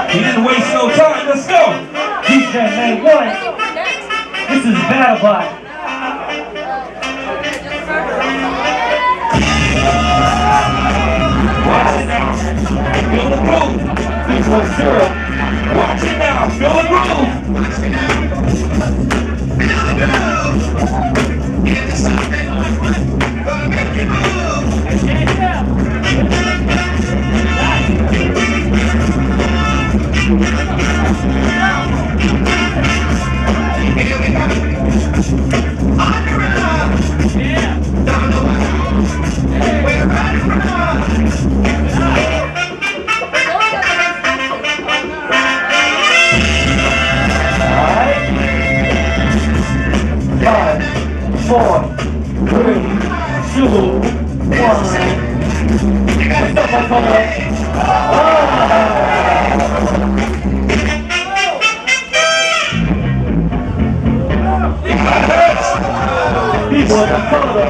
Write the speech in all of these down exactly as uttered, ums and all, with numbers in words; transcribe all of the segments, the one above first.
He didn't waste no time. Let's go. D J May one. This is BattleBot. Watch it now. Feel the groove. three point zero. Watch it now. Feel the groove. Four, three, two, one. What's up, my brother? People in the photo.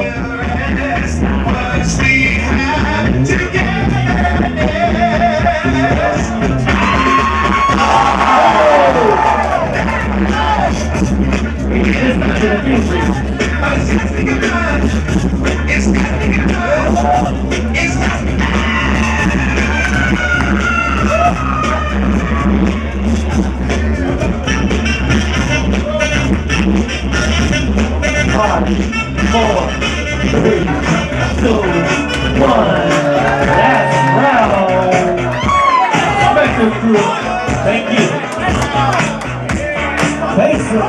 Five, four, three, two, one. Last round. Special crew. Thank you. Basic.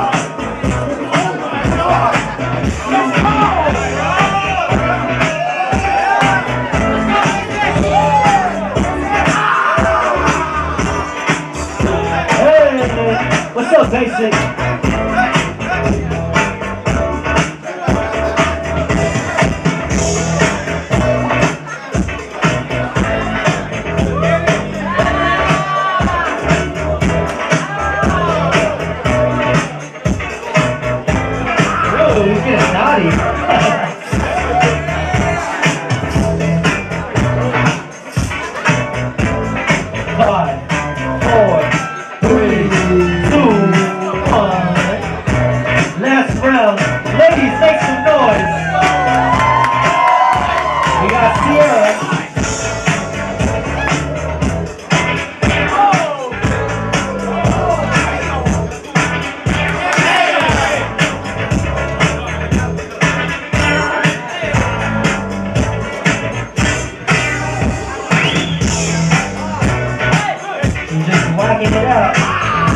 Hey, what's up, Basic? Five, four, three, two, one. Last round. Ladies, make some noise. We got Sierra. Just walking it out.